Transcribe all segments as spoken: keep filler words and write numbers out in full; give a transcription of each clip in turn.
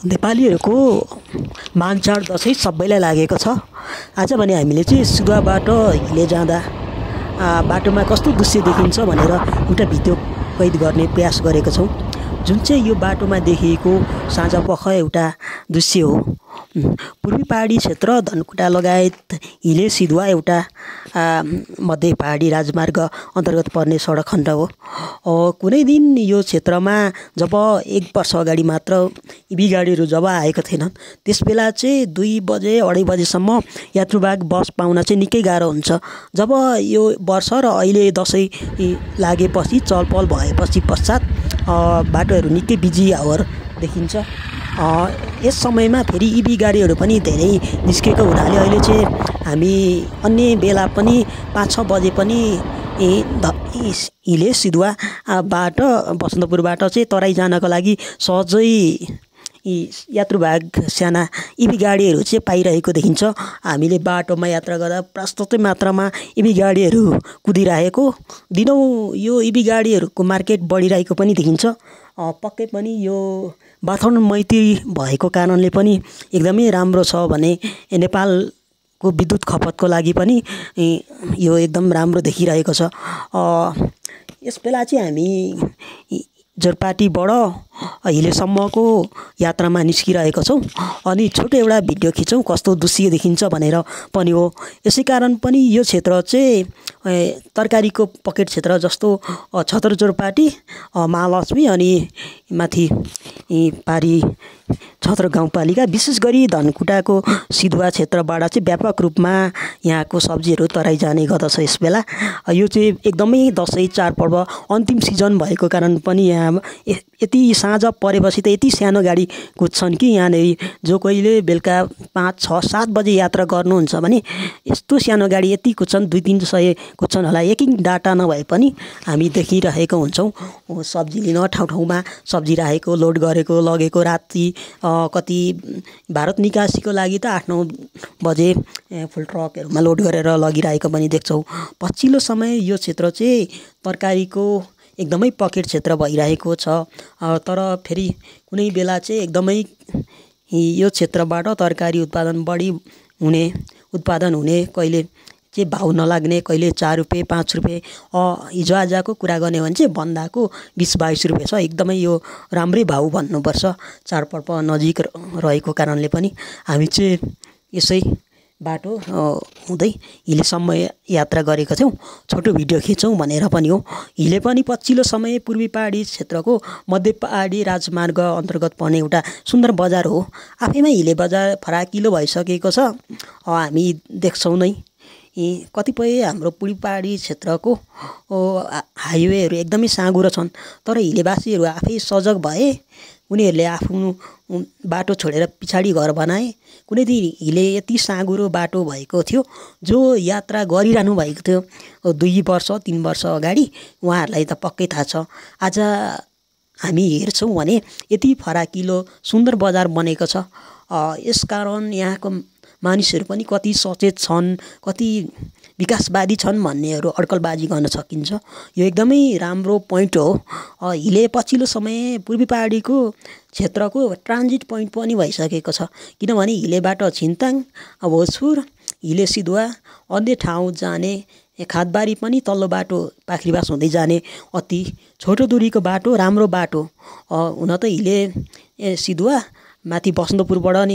नेपालीहरूको मानचाड दसैँ सबैलाई लागेको छ। आज भने हामीले चाहिँ सुगाबाट हिले जाँदा बाटोमा कस्तो दृश्य देखिन्छ भनेर एउटा भिडियो कैद गर्ने प्रयास गरेका छौँ, जुन चाहिँ यो बाटोमा देखिएको साँझपख एउटा दृश्य हो। पूर्वी पहाडी क्षेत्र धनकुटा लगायत हिले सिधुवा एउटा मध्य पहाडी राजमार्ग अन्तर्गत पर्ने सडक खण्ड हो। कुनै दिन यो क्षेत्रमा जब एक वर्ष अगाडि मात्र इभी गाडीहरू जब आएको थिएनन्, त्यस बेला चाहिँ दुई बजे अढाई बजेसम्म यात्रुवाहक बस पाउन चाहिँ निकै गाह्रो हुन्छ। जब यो वर्ष र अहिले दसैँ लागेपछि चलपल भएपछि पश्चात बाटोहरू निकै बिजी आवर देखिन्छ। यस समयमा फेरि इभी गाडीहरू पनि धेरै निस्केको हुनाले अहिले चाहिँ हामी अन्य बेला पनि पाँच छ बजे पनि हिले सिधुवा बाट बसन्तपुरबाट चाहिँ तराई जानको लागि सहजै यात्रुवाहक साना इभी गाडीहरू चाहिँ पाइरहेको देखिन्छ। हामीले बाटोमा यात्रा गर्दा प्रशस्त मात्रामा इभी गाडीहरू कुदिरहेको, दिनौँ यो इभी गाडीहरूको मार्केट बढिरहेको पनि देखिन्छ। पक्कै पनि यो वातावरण मैत्री भएको कारणले पनि एकदमै राम्रो छ भने नेपालको विद्युत खपतको लागि पनि यो एकदम राम्रो देखिरहेको छ। यस बेला चाहिँ हामी जोरपाटीबाट हिलेसम्मको यात्रामा निस्किरहेका छौँ अनि छोटो एउटा भिडियो खिचौँ कस्तो दृश्य देखिन्छ भनेर पनि हो। यसै कारण पनि यो क्षेत्र चाहिँ तरकारीको पकेट क्षेत्र जस्तो छतर जोरपाटी, महालक्ष्मी अनि माथि पारी छतर गाउँपालिका, विशेष गरी धनकुटाको सिधुवा क्षेत्रबाट चाहिँ व्यापक रूपमा यहाँको सब्जीहरू तराई जाने गर्दछ। यस बेला यो चाहिँ एकदमै दसैँ चाडपर्व अन्तिम सिजन भएको कारण पनि यहाँ यति साँझ परेपछि त यति सानो गाडी कुद्छन् कि यहाँनिर जो कोहीले बेलुका पाँच छ सात बजे यात्रा गर्नुहुन्छ भने यस्तो सानो गाडी यति कुद्छन्, दुई तिन सय कुद्छन् होला। एक एक डाटा नभए पनि हामी देखिरहेको हुन्छौँ सब्जी लिन ठाउँ ठाउँमा सब्जी राखेको, लोड गरेको, लगेको। राति कति भारत निकासीको लागि त आठ नौ बजे फुल ट्रकहरूमा लोड गरेर लगिरहेको पनि देख्छौँ। पछिल्लो समय यो क्षेत्र चाहिँ तरकारीको एकदमै पकेट क्षेत्र भइरहेको छ। तर फेरि कुनै बेला चाहिँ एकदमै यो क्षेत्रबाट तरकारी उत्पादन बढी हुने उत्पादन हुने कहिले चाहिँ भाउ नलाग्ने, कहिले चार रुपियाँ पाँच रुपियाँ। हिजो आजको कुरा गर्ने भने चाहिँ बन्दाको बिस बाइस रुपियाँ छ। एकदमै यो राम्रै भाउ भन्नुपर्छ चाडपर्व नजिक रहेको कारणले पनि। हामी चाहिँ यसै बाटो हुँदै हिलेसम्म यात्रा गरेका थियौँ, छोटो भिडियो खिचौँ भनेर पनि हो। हिले पनि पछिल्लो समय पूर्वी पहाडी क्षेत्रको मध्य पहाडी राजमार्ग अन्तर्गत पर्ने एउटा सुन्दर बजार हो। आफैमा हिले बजार फराकिलो भइसकेको छ। हामी देख्छौँ नै कतिपय हाम्रो पूर्वी पहाडी क्षेत्रको हाइवेहरू एकदमै साँघुरो छन्, तर हिलेवासीहरू आफै सजग भए उनीहरूले आफ्नो बाटो छोडेर पछाडि घर बनाए। कुनै दिन हिले यति साँघुरो बाटो भएको थियो, जो यात्रा गरिरहनु भएको थियो दुई वर्ष तिन वर्ष अगाडि, उहाँहरूलाई त पक्कै थाहा छ। आज हामी हेर्छौँ भने यति फराकिलो सुन्दर बजार बनेको छ। यसकारण यहाँको मानिसहरू पनि कति सचेत छन्, कति विकासवादी छन् भन्नेहरू अड्कलबाजी गर्न सकिन्छ। यो एकदमै राम्रो पोइन्ट हो। हिले पछिल्लो समय पूर्वी पहाडीको क्षेत्रको ट्रान्जिट पोइन्ट पनि भइसकेको छ, किनभने हिलेबाट छिन्ताङ, भोजपुर, हिले सिधुवा अन्य ठाउँ जाने खादबारी पनि तल्लो बाटो पाखरीबास हुँदै जाने अति छोटो दूरीको बाटो, राम्रो बाटो हुन त हिले सिधुवा माथि बसन्तपुरबाट नि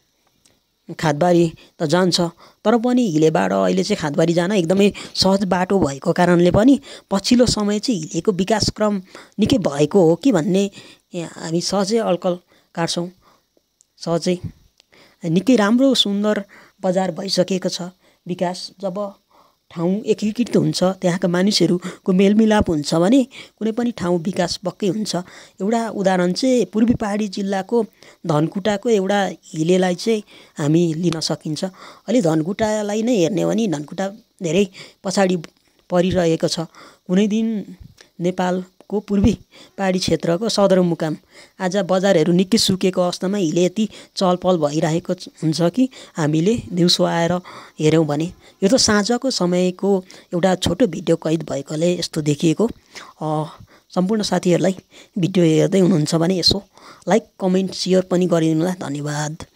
खादबारी त जान्छ, तर पनि हिलेबाट अहिले चाहिँ खादबारी जान एकदमै सहज बाटो भएको कारणले पनि पछिल्लो समय चाहिँ हिलेको विकासक्रम निकै भएको हो कि भन्ने हामी सहजै अड्कल काट्छौँ। सहजै निकै राम्रो सुन्दर बजार भइसकेको छ। विकास जब ठाउँ एकीकृत हुन्छ, त्यहाँका मानिसहरूको मेलमिलाप हुन्छ भने कुनै पनि ठाउँ विकास पक्कै हुन्छ। एउटा उदाहरण चाहिँ पूर्वी पहाडी जिल्लाको धनकुटाको एउटा हिलेलाई चाहिँ हामी लिन सकिन्छ। अहिले धनकुटालाई नै हेर्ने भने धनकुटा धेरै पछाडि परिरहेको छ। कुनै दिन नेपालको पूर्वी पहाडी क्षेत्रको सदरमुकाम आज बजारहरू निकै सुकेको अवस्थामा हिले यति चलपल भइरहेको हुन्छ कि हामीले दिउँसो आएर हेऱ्यौँ भने। यो त साँझको समयको एउटा छोटो भिडियो कैद भएकोले यस्तो देखिएको। सम्पूर्ण साथीहरूलाई भिडियो हेर्दै हुनुहुन्छ भने यसो लाइक कमेन्ट सेयर पनि गरिदिनु होला। धन्यवाद।